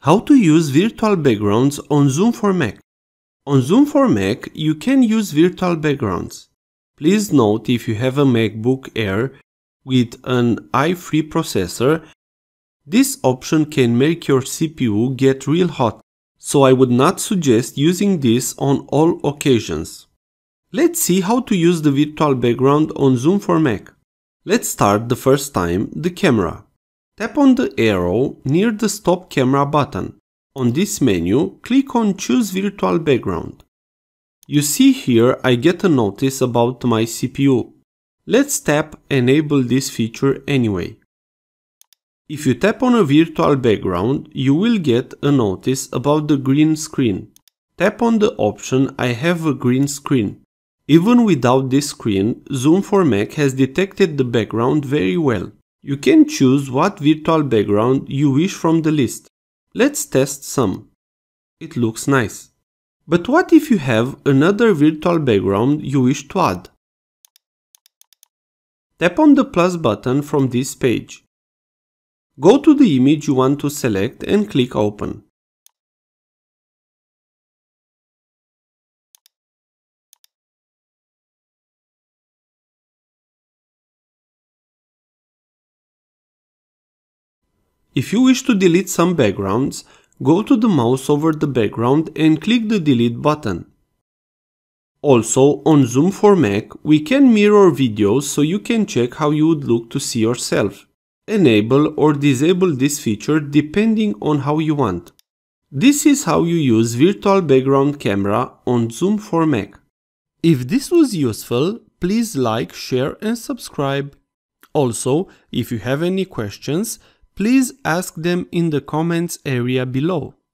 How to use virtual backgrounds on Zoom for Mac. On Zoom for Mac, you can use virtual backgrounds. Please note, if you have a MacBook Air with an i3 processor, this option can make your CPU get real hot, so I would not suggest using this on all occasions. Let's see how to use the virtual background on Zoom for Mac. Let's start the first time the camera. Tap on the arrow near the Stop Camera button. On this menu, click on Choose Virtual Background. You see here I get a notice about my CPU. Let's tap Enable this feature anyway. If you tap on a virtual background, you will get a notice about the green screen. Tap on the option I have a green screen. Even without this screen, Zoom for Mac has detected the background very well. You can choose what virtual background you wish from the list. Let's test some. It looks nice. But what if you have another virtual background you wish to add? Tap on the plus button from this page. Go to the image you want to select and click Open. If you wish to delete some backgrounds, go to the mouse over the background and click the Delete button. Also, on Zoom for Mac, we can mirror videos so you can check how you would look to see yourself. Enable or disable this feature depending on how you want. This is how you use virtual background camera on Zoom for Mac. If this was useful, please like, share and subscribe. Also, if you have any questions, please ask them in the comments area below.